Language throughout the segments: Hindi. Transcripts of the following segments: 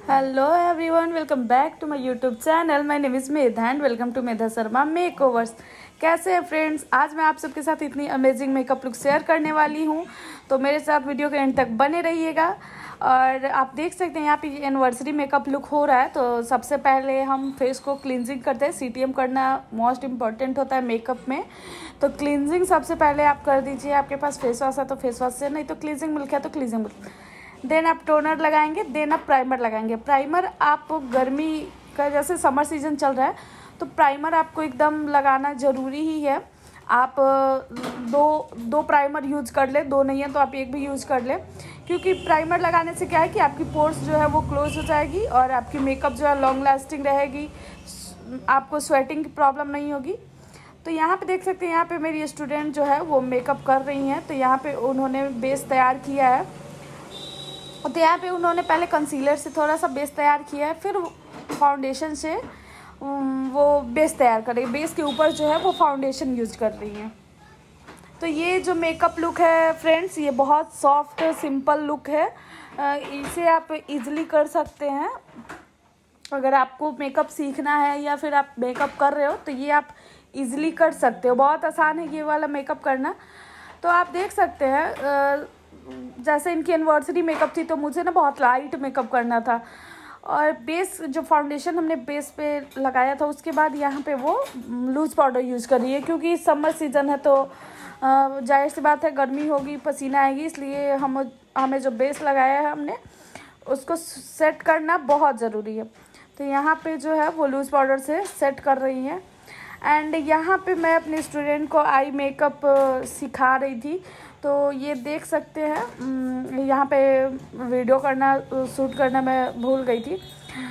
Hello everyone, welcome back to my YouTube channel. My name is Medha and welcome to Medha Sharma makeovers. कैसे हैं फ्रेंड्स? आज मैं आप सबके साथ इतनी अमेजिंग मेकअप लुक शेयर करने वाली हूं, तो मेरे साथ वीडियो के एंड तक बने रहिएगा। और आप देख सकते हैं यहाँ पे एनिवर्सरी मेकअप लुक हो रहा है। तो सबसे पहले हम फेस को क्लिनजिंग करते हैं। सीटीएम करना मोस्ट इम्पॉर्टेंट होता है मेकअप में। तो क्लिनजिंग सबसे पहले आप कर दीजिए। आपके पास फेस वॉश है तो फेस वॉश से, नहीं तो क्लिनजिंग मिल्क है तो क्लिनजिंग मिल्क। देन आप टोनर लगाएंगे, देन आप प्राइमर लगाएंगे। प्राइमर आप गर्मी का, जैसे समर सीजन चल रहा है तो प्राइमर आपको एकदम लगाना ज़रूरी ही है। आप दो प्राइमर यूज कर ले, दो नहीं है तो आप एक भी यूज कर ले, क्योंकि प्राइमर लगाने से क्या है कि आपकी पोर्स जो है वो क्लोज हो जाएगी और आपकी मेकअप जो है लॉन्ग लास्टिंग रहेगी, आपको स्वेटिंग की प्रॉब्लम नहीं होगी। तो यहाँ पे देख सकते हैं, यहाँ पे मेरी स्टूडेंट जो है वो मेकअप कर रही हैं। तो यहाँ पे उन्होंने बेस तैयार किया है। तो यहाँ पे उन्होंने पहले कंसीलर से थोड़ा सा बेस तैयार किया है, फिर फाउंडेशन से वो बेस तैयार कर रही है। बेस के ऊपर जो है वो फाउंडेशन यूज कर रही हैं। तो ये जो मेकअप लुक है फ्रेंड्स, ये बहुत सॉफ्ट सिंपल लुक है। इसे आप इजीली कर सकते हैं। अगर आपको मेकअप सीखना है या फिर आप मेकअप कर रहे हो तो ये आप इजीली कर सकते हो। बहुत आसान है ये वाला मेकअप करना। तो आप देख सकते हैं, जैसे इनकी एनिवर्सरी मेकअप थी तो मुझे ना बहुत लाइट मेकअप करना था, और बेस जो फाउंडेशन हमने बेस पे लगाया था उसके बाद यहाँ पे वो लूज पाउडर यूज़ कर रही है, क्योंकि समर सीज़न है तो जाहिर सी बात है गर्मी होगी, पसीना आएगी, इसलिए हमें जो बेस लगाया है हमने उसको सेट करना बहुत ज़रूरी है। तो यहाँ पे जो है वो लूज पाउडर से सेट कर रही हैं। एंड यहाँ पे मैं अपने स्टूडेंट को आई मेकअप सिखा रही थी। तो ये देख सकते हैं, यहाँ पे वीडियो करना, शूट करना मैं भूल गई थी,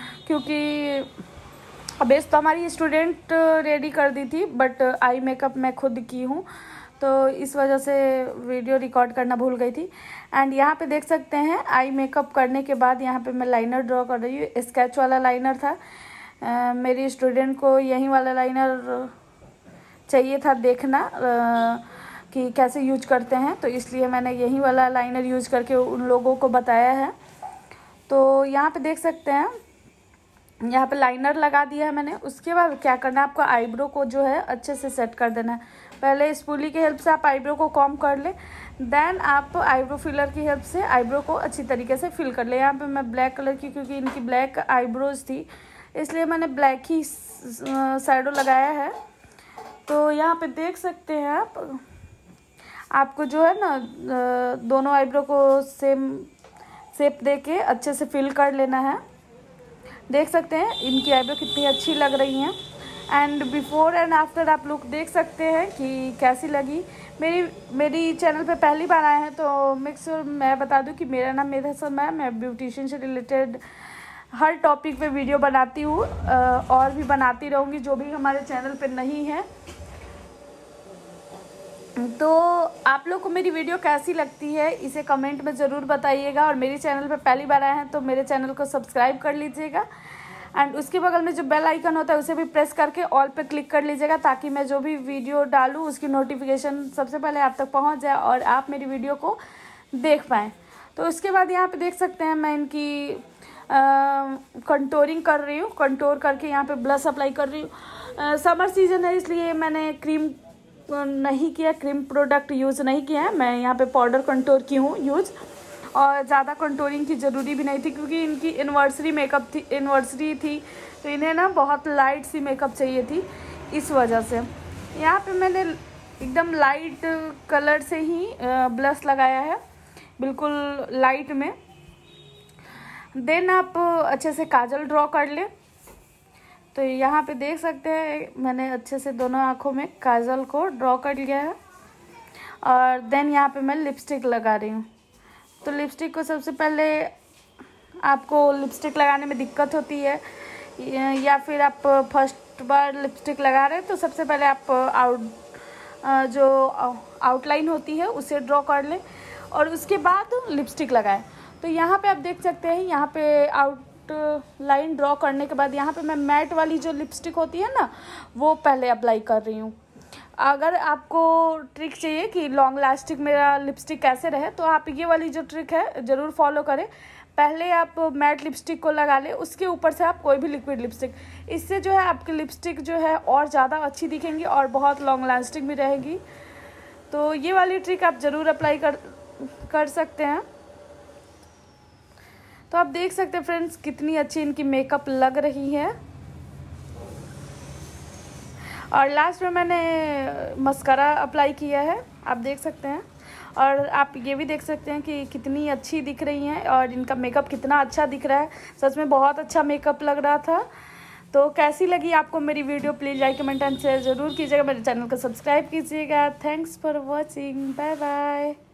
क्योंकि बेस तो हमारी स्टूडेंट रेडी कर दी थी, बट आई मेकअप मैं खुद की हूँ, तो इस वजह से वीडियो रिकॉर्ड करना भूल गई थी। एंड यहाँ पे देख सकते हैं, आई मेकअप करने के बाद यहाँ पे मैं लाइनर ड्रॉ कर रही हूँ। स्केच वाला लाइनर था। मेरी स्टूडेंट को यही वाला लाइनर चाहिए था देखना कि कैसे यूज करते हैं, तो इसलिए मैंने यही वाला लाइनर यूज करके उन लोगों को बताया है। तो यहाँ पे देख सकते हैं, यहाँ पे लाइनर लगा दिया है मैंने। उसके बाद क्या करना है, आपको आईब्रो को जो है अच्छे से सेट कर देना है। पहले स्पूली की हेल्प से आप आईब्रो को कॉम कर ले, देन आप आईब्रो फिलर की हेल्प से आईब्रो को अच्छी तरीके से फिल कर ले। यहाँ पे मैं ब्लैक कलर की, क्योंकि इनकी ब्लैक आईब्रोज थी इसलिए मैंने ब्लैक ही शैडो लगाया है। तो यहाँ पे देख सकते हैं आपको जो है ना, दोनों आईब्रो को सेम शेप देके अच्छे से फिल कर लेना है। देख सकते हैं इनकी आईब्रो कितनी अच्छी लग रही हैं। एंड बिफोर एंड आफ्टर आप लोग देख सकते हैं कि कैसी लगी। मेरी चैनल पे पहली बार आए हैं तो मेक श्योर मैं बता दूं कि मेरा नाम मेधा शर्मा है। मैं ब्यूटिशियन से रिलेटेड हर टॉपिक पे वीडियो बनाती हूँ, और भी बनाती रहूँगी जो भी हमारे चैनल पे नहीं है। तो आप लोग को मेरी वीडियो कैसी लगती है इसे कमेंट में ज़रूर बताइएगा। और मेरे चैनल पे पहली बार आए हैं तो मेरे चैनल को सब्सक्राइब कर लीजिएगा। एंड उसके बगल में जो बेल आइकन होता है उसे भी प्रेस करके ऑल पे क्लिक कर लीजिएगा, ताकि मैं जो भी वीडियो डालूँ उसकी नोटिफिकेशन सबसे पहले आप तक पहुंच जाए और आप मेरी वीडियो को देख पाएँ। तो उसके बाद यहाँ पे देख सकते हैं मैं इनकी कंटोरिंग कर रही हूँ। कंटोर करके यहाँ पे ब्लश अप्लाई कर रही हूँ। समर सीजन है इसलिए मैंने क्रीम नहीं किया, क्रीम प्रोडक्ट यूज़ नहीं किया है। मैं यहाँ पे पाउडर कंटोर की हूँ यूज़, और ज़्यादा कंटोरिंग की ज़रूरी भी नहीं थी, क्योंकि इनकी एनिवर्सरी थी तो इन्हें ना बहुत लाइट सी मेकअप चाहिए थी, इस वजह से यहाँ पे मैंने एकदम लाइट कलर से ही ब्लश लगाया है, बिल्कुल लाइट में। देन आप अच्छे से काजल ड्रॉ कर ले। तो यहाँ पे देख सकते हैं मैंने अच्छे से दोनों आँखों में काजल को ड्रॉ कर लिया है। और देन यहाँ पे मैं लिपस्टिक लगा रही हूँ। तो लिपस्टिक को सबसे पहले, आपको लिपस्टिक लगाने में दिक्कत होती है या फिर आप फर्स्ट बार लिपस्टिक लगा रहे हैं, तो सबसे पहले आप जो आउटलाइन होती है उसे ड्रॉ कर लें और उसके बाद लिपस्टिक लगाएं। तो यहाँ पे आप देख सकते हैं, यहाँ पे लाइन ड्रॉ करने के बाद यहाँ पे मैं मैट वाली जो लिपस्टिक होती है ना, वो पहले अप्लाई कर रही हूँ। अगर आपको ट्रिक चाहिए कि लॉन्ग लास्टिक मेरा लिपस्टिक कैसे रहे, तो आप ये वाली जो ट्रिक है ज़रूर फॉलो करें। पहले आप मैट लिपस्टिक को लगा लें, उसके ऊपर से आप कोई भी लिक्विड लिपस्टिक, इससे जो है आपकी लिपस्टिक जो है और ज़्यादा अच्छी दिखेंगी और बहुत लॉन्ग लास्टिंग भी रहेगी। तो ये वाली ट्रिक आप ज़रूर अप्लाई कर सकते हैं। तो आप देख सकते हैं फ्रेंड्स कितनी अच्छी इनकी मेकअप लग रही है। और लास्ट में मैंने मस्कारा अप्लाई किया है, आप देख सकते हैं। और आप ये भी देख सकते हैं कि कितनी अच्छी दिख रही हैं और इनका मेकअप कितना अच्छा दिख रहा है। सच में बहुत अच्छा मेकअप लग रहा था। तो कैसी लगी आपको मेरी video, please like comment and share ज़रूर कीजिएगा। मेरे चैनल को सब्सक्राइब कीजिएगा। Thanks for watching, bye bye.